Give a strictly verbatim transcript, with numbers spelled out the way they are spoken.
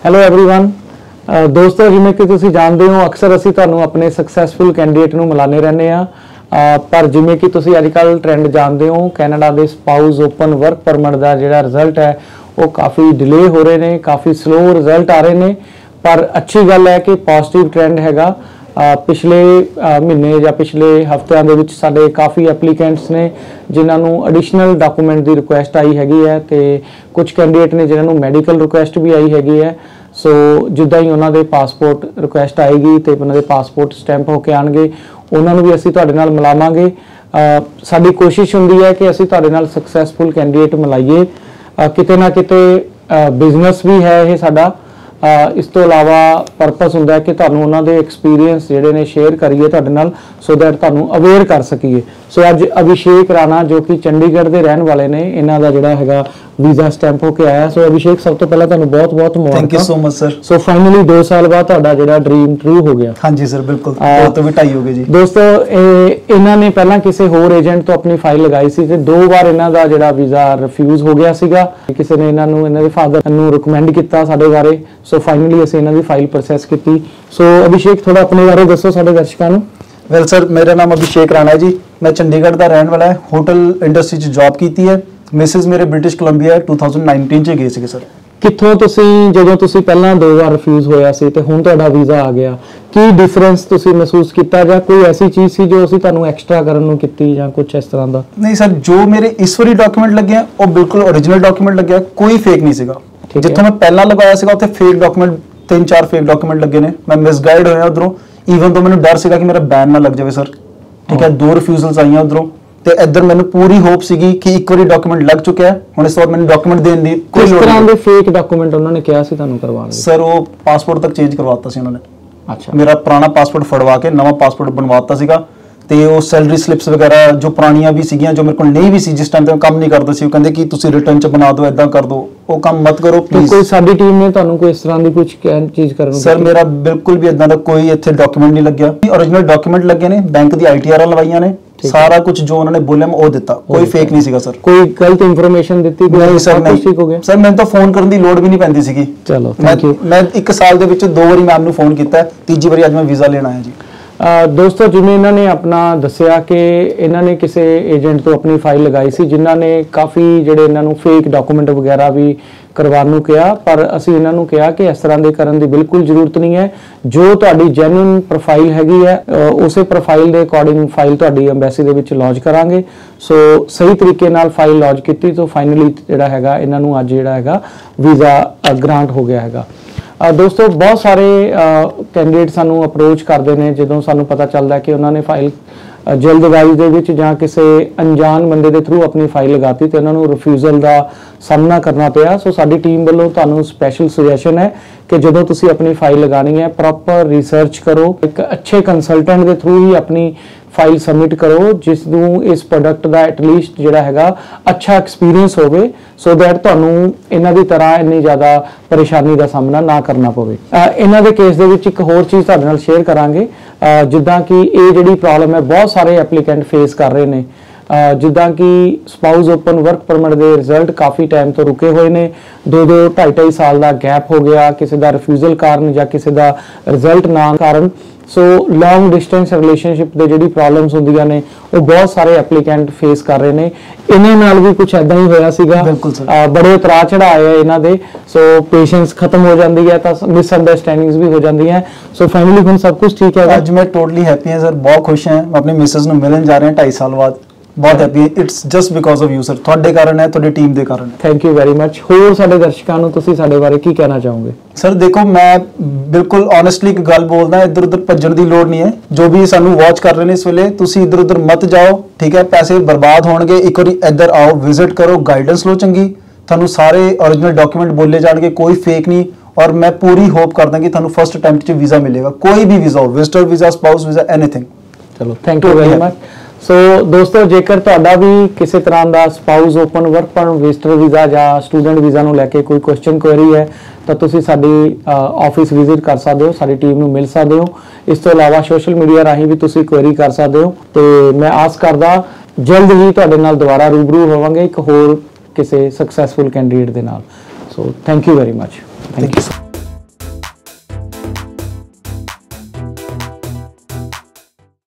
Hello everyone दोस्तों, जिवें कि तुसीं जानते हो अक्सर असीं तुहानूं अपने सक्सैसफुल कैंਡੀਡੇਟ नूं मिलाने रहने आ, पर जिवें कि तुसीं अजकल ट्रेंड जानते हो कैनेडा के स्पाउस ओपन वर्क परमिट का जिहड़ा रिजल्ट है वो काफ़ी डिले हो रहे हैं, काफ़ी स्लो रिजल्ट आ रहे हैं। पर अच्छी गल है कि पॉजिटिव ट्रेंड हैगा। पिछले महीने या पिछले हफ्तिਆਂ ਦੇ ਵਿੱਚ ਸਾਡੇ काफ़ी एप्लीकेंट्स ने जिन्होंने एडिशनल डॉकूमेंट की रिक्वेस्ट आई हैगी है, तो कुछ कैंਡੀਡੇਟ ने जिन्होंने मैडिकल रिक्वेस्ट भी आई हैगी है। सो जिद्दां ही उन्होंने पासपोर्ट रिक्वेस्ट आएगी तो उन्होंने पासपोर्ट स्टैंप होके आएंगे, उन्होंने भी असीं तुहाडे नाल मिलावांगे। साडी कोशिश हुंदी है कि असीं तुहाडे नाल सक्सैसफुल कैंਡੀਡੇਟ मिलाइए। किते ना किते बिजनेस भी है ये साडा, इस तो इलावा परपस हुंदा है कि तुहानूं उन्हां दे एक्सपीरियंस जिहड़े ने शेयर करिए तुहाडे नाल, सो दैट तुहानूं अवेयर कर सकीए। सो अज अभिषेक राणा जो कि चंडीगढ़ के रहने वाले ने, इन्हां दा जिहड़ा हैगा वीज़ा स्टैंप होके आया। सो अभिषेक, सब तो पहले तुहानूं बहुत बहुत मुबारक। Thank you so much sir. So finally दो साल बाद तुहाडा जिहड़ा ड्रीम ट्रू हो गया। हाँ जी सर, बिल्कुल दो तो भी ढाई हो गए जी। दोस्तों, इन्हां ने पहला किसी होर एजेंट तो अपनी फाइल लगाई सी ते दो बार इन्हां दा जिहड़ा वीज़ा रिफ्यूज हो गया सीगा। किसी ने इन्हां नूं इन्हां दे फादर नूं रिकमेंड कीता साडे बारे। सो फाइनली असीं इन्हां दी फाइल प्रोसैस कीती। सो अभिषेक, थोड़ा अपने बारे दसो साडे दर्शकां नूं। वेल सर, मेरा नाम अभिषेक राणा है जी। मैं चंडीगढ़ का रहने वाला है, होटल इंडस्ट्री च जॉब की है। मिसिज मेरे British Columbia two thousand nineteen च गए थे सर। कित्थों तुसीं जदों तुसीं पहला दो बार रिफ्यूज होया सी ते हुण तुहाडा वीज़ा आ गया, की डिफरेंस तुसीं महसूस कीता जां कोई ऐसी चीज़ सी जो असीं तुहानूं एक्स्ट्रा करन नूं कीती जां कुछ इस तरह दा? नहीं सर, जो मेरे इस वारी डॉक्यूमेंट लगे हैं वो बिल्कुल ओरिजिनल डॉक्यूमेंट लगे, कोई फेक नहीं सीगा। जित्थों मैं पहला लगाया सीगा उत्थे फेक डॉक्यूमेंट, तीन चार फेक डॉक्यूमेंट लगे ने। मैं मिसगाइड होया उधरों, ईवन तो मैंने डर सीगा कि मेरा बैन ना लग जाए सर। ठीक है, दो रिफ्यूजल्स आईयां उधरों ते इधर मैंने पूरी होप सीगी कि एक बारी डॉक्यूमेंट लग चुका है, हुण इस बार मैंने डॉक्यूमेंट देने दी कोई लोड़ नहीं। दे फेक डॉक्यूमेंट उन्होंने कहा सी तुहानूं करवाने सर, वो पासपोर्ट तक चेंज करवाता सी उन्होंने। अच्छा, मेरा पुराना पासपोर्ट फड़वा के नवा पासपोर्ट बनवाता सीगा ते वो सैलरी स्लिप्स वगैरह जो पुरानियां भी सीगियां जो मेरे को नहीं भी सी, जिस टाइम ते काम नहीं करदा सी, वो कहंदे कि तुसीं रिटर्न च बना दो, इदां कर दो, वो काम मत करो प्लीज। कोई साडी टीम ने तुहानूं कोई इस तरह दी कुछ चीज करन? सर, मेरा बिल्कुल भी इदां दा कोई इत्थे डॉक्यूमेंट नहीं लग्या। ओरिजिनल डॉक्यूमेंट लगे ने, बैंक दी आईटीआर लवाइयां ने, सारा कुछ जो उन्होंने बोले मैं वो दिता, कोई फेक नहीं सीगा सर। कोई गलत इंफॉर्मेशन दित्ती? नहीं सर, नहीं ठीक हो गया सर। मैं तो फोन करने की लोड़ भी नहीं पैंदी सीगी। चलो, मैं मैं एक साल दे विच दो बारी मैम नूं फोन कीता है, तीजी बारी आज मैं वीज़ा लेना है जी। आ, दोस्तों, जिन्हें इन्होंने अपना दसिया कि इन्होंने किसी एजेंट तो अपनी फाइल लगाई सी जिन्होंने काफ़ी जिहड़े इन्हों फेक डॉकूमेंट वगैरह भी करवाने नूं कहा, पर असीं इन्हों नूं कहा कि इस तरह के करन दी बिल्कुल जरूरत नहीं है। जो तुहाडी जेन्युइन प्रोफाइल हैगी है उस प्रोफाइल के अकॉर्डिंग फाइल तुहाडी अंबैसी दे विच लॉन्च करांगे। सो सही तरीके नाल फाइल लॉन्च की तो फाइनली जिहड़ा हैगा इन्हां नूं अज जिहड़ा हैगा वीज़ा ग्रांट हो गया हैगा। दोस्तों, बहुत सारे कैंਡੀਡੇਟ सानू अप्रोच करते हैं जो सानू पता चलता है कि उन्होंने फाइल जल्दबाजी दे विच जां किसी अनजान बंदे के थ्रू अपनी फाइल लगाती तो उन्होंने रिफ्यूजल का सामना करना पिया। सो साडी टीम वालों तुहानू स्पैशल सुजैशन है कि जो तुसी अपनी फाइल लगानी है प्रॉपर रिसर्च करो, एक अच्छे कंसलटेंट के थ्रू ही अपनी फाइल सबमिट करो जिसनूं इस प्रोडक्ट का एटलीस्ट जिहड़ा हैगा अच्छा एक्सपीरियंस होवे, सो दैट तुहानू इन्हां दी तरह इन्नी ज़्यादा परेशानी का सामना ना करना पवे। इन्हां दे केस दे विच एक होर चीज़ तुहाडे नाल शेयर करांगे, जिद्दां कि ये जिहड़ी प्रॉब्लम है बहुत सारे एप्लीकेंट फेस कर रहे हैं। जिद्दां कि स्पाउस ओपन वर्क परमिट के रिजल्ट काफ़ी टाइम तो रुके हुए हैं, दो दो ढाई ढाई साल का गैप हो गया किसी का रिफ्यूजल कारण या किसी का रिजल्ट ना कारण। सो लॉन्ग डिस्टेंस रिलेशनशिप के जिहड़ी प्रॉब्लम्स होंदियां ने वो बहुत सारे एप्लीकेंट फेस कर रहे हैं। इन्हां नाल भी कुछ ऐदा ही होया सीगा, बड़े उतरा चढ़ा आए इन्हां दे। सो पेशेंस खत्म हो जाती है तो मिसअंडरस्टैंडिंग्स भी हो जाती हैं। सो फाइनली हुण सब कुछ ठीक है। आज मैं टोटली हैप्पी हैं सर, बहुत खुश हैं, अपनी मिसेस नूं मिलन जा रहे हैं ढाई साल बाद, बहुत हैप्पी है। It's just because of you sir, ਤੁਹਾਡੇ ਕਾਰਨ है, ਤੁਹਾਡੀ टीम ਦੇ ਕਾਰਨ है। Thank you very much. होर ਸਾਡੇ ਦਰਸ਼ਕਾਂ ਨੂੰ ਤੁਸੀਂ ਸਾਡੇ ਬਾਰੇ ਕੀ ਕਹਿਣਾ ਚਾਹੋਗੇ? सर देखो, मैं बिल्कुल ऑनेस्टली एक गल बोलदा, इधर उधर भज्जण दी लोड़ नहीं है। जो भी सानू वॉच कर रहे हैं इस वेले, तुसी इधर उधर मत जाओ, ठीक है, पैसे बर्बाद होणगे। एक बारी इधर आओ, विजिट करो, गाइडेंस लो चंगी, थानू सारे ओरिजिनल डॉक्यूमेंट बोले जाणगे, कोई फेक नहीं। और मैं पूरी होप करदा कि थानू फर्स्ट अटेम्प्ट च वीज़ा मिलेगा, कोई भी वीज़ा हो, visitor visa, spouse visa, anything. चलो, thank you very much. So so, दोस्तों, जेकर तुहाडा भी किसी तरह का spouse open work permit visitor visa या स्टूडेंट वीज़ा नूं लैके कोई क्वेश्चन क्वेरी है तो तुसीं साडी ऑफिस विजिट कर सकते हो, साडी टीम नूं मिल सकते हो। इस तो इलावा सोशल मीडिया राही भी तुसीं क्वेरी कर सकते हो। तो मैं आस करदा जल्द ही तुहाडे नाल दोबारा रूबरू होवांगे एक होर किसी सक्सैसफुल कैंਡੀਡੇਟ दे नाल। So thank you very much. Thank you.